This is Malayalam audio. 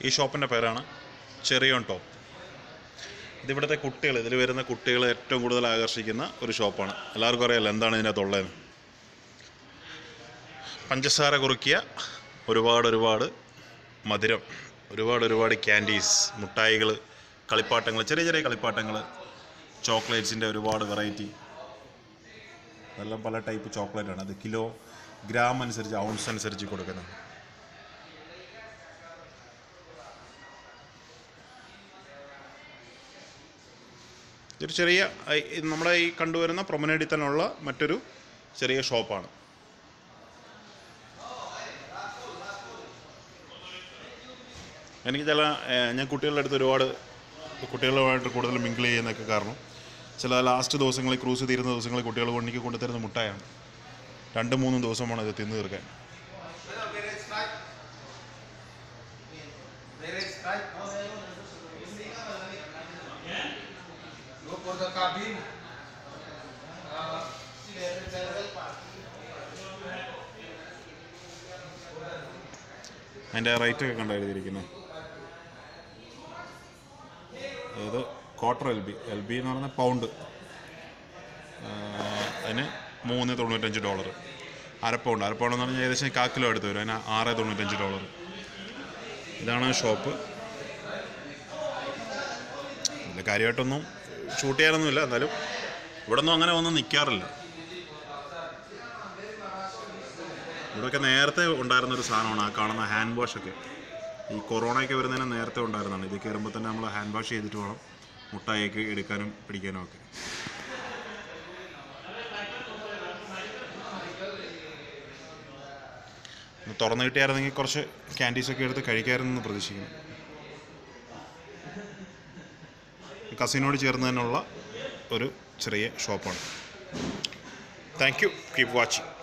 ഈ ഷോപ്പിൻ്റെ പേരാണ് ചെറി ഓൺ ടോപ്പ്. ഇതിവിടുത്തെ കുട്ടികൾ, ഇതിൽ വരുന്ന കുട്ടികളെ ഏറ്റവും കൂടുതൽ ആകർഷിക്കുന്ന ഒരു ഷോപ്പാണ്. എല്ലാവർക്കും അറിയാമല്ലോ എന്താണ് ഇതിനകത്തുള്ളത്. പഞ്ചസാര കുറുക്കിയ ഒരുപാട് മധുരം, ഒരുപാട് ക്യാൻഡീസ്, മുട്ടായികൾ, കളിപ്പാട്ടങ്ങൾ, ചെറിയ കളിപ്പാട്ടങ്ങൾ, ചോക്ലേറ്റ്സിൻ്റെ ഒരുപാട് വെറൈറ്റി. അതെല്ലാം പല ടൈപ്പ് ചോക്ലേറ്റാണ്. അത് ഗ്രാം അനുസരിച്ച്, ഔൺസ് അനുസരിച്ച് കൊടുക്കുന്നത്. ഇതൊരു ചെറിയ, നമ്മുടെ ഈ കണ്ടുവരുന്ന പ്രൊമനേഡിൽ തന്നെയുള്ള മറ്റൊരു ചെറിയ ഷോപ്പാണ്. എനിക്ക് ഞാൻ കുട്ടികളുടെ അടുത്ത് ഒരുപാട് കുട്ടികളുമായിട്ട് കൂടുതൽ മിങ്കിൾ ചെയ്യുന്നതൊക്കെ കാരണം ചില ലാസ്റ്റ് ദിവസങ്ങളിൽ, ക്രൂസ് തീരുന്ന ദിവസങ്ങളിൽ കുട്ടികൾ എനിക്ക് കൊണ്ടുതരുന്ന മുട്ടായാണ്. 2-3 ദിവസമാണ് ഇത് തിന്നു തീർക്കാൻ. അതിൻ്റെ റേറ്റൊക്കെ കണ്ട് എഴുതിയിരിക്കുന്നത്. അതായത് ക്വാർട്ടർ LB എന്ന് പറയുന്ന പൗണ്ട്, അതിന് $3.95. അരപ്പൗണ്ട് എന്ന് പറഞ്ഞാൽ ഏകദേശം 1/4 കിലോ എടുത്ത് വരും. അതിന് $6.95. ഇതാണ് ഷോപ്പ്. ഇതിൽ കാര്യമായിട്ടൊന്നും ഷൂട്ട് ചെയ്യാനൊന്നുമില്ല. എന്നാലും ഇവിടെ ഒന്നും അങ്ങനെ ഒന്നും നിൽക്കാറില്ല. ഇവിടെയൊക്കെ നേരത്തെ ഉണ്ടായിരുന്നൊരു സാധനമാണ് ആ കാണുന്ന ഹാൻഡ് വാഷൊക്കെ. ഈ കൊറോണയൊക്കെ വരുന്നതിന് നേരത്തെ ഉണ്ടായിരുന്നതാണ്. ഇത് കയറുമ്പോൾ തന്നെ നമ്മൾ ഹാൻഡ് വാഷ് ചെയ്തിട്ട് വേണം മുട്ടായിയൊക്കെ എടുക്കാനും പിടിക്കാനും ഒക്കെ. തുറന്നു കിട്ടിയായിരുന്നെങ്കിൽ കുറച്ച് ക്യാൻഡീസൊക്കെ എടുത്ത് കഴിക്കാമെന്ന് പ്രതീക്ഷിക്കുന്നു. കസിനോട് ചേർന്ന് തന്നെയുള്ള ഒരു ചെറിയ ഷോപ്പാണ്. Thank you. Keep watching.